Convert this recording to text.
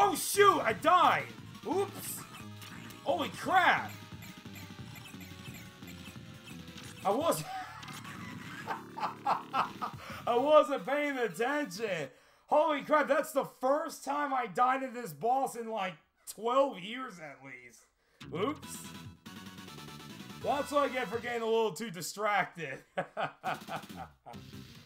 Oh shoot, I died! Oops! Holy crap! I wasn't paying attention! Holy crap, that's the first time I died at this boss in like 12 years at least. Oops. That's what I get for getting a little too distracted.